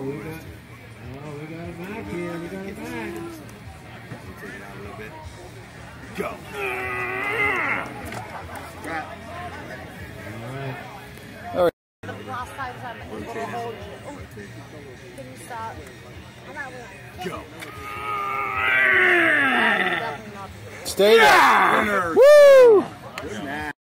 we got it back here. We got it back. Take it out a little bit. Go. All right. Last 5 times I'm able to hold it. Oh, can you stop? I'm not willing. Go. Stay there. Winner. Woo! Good match.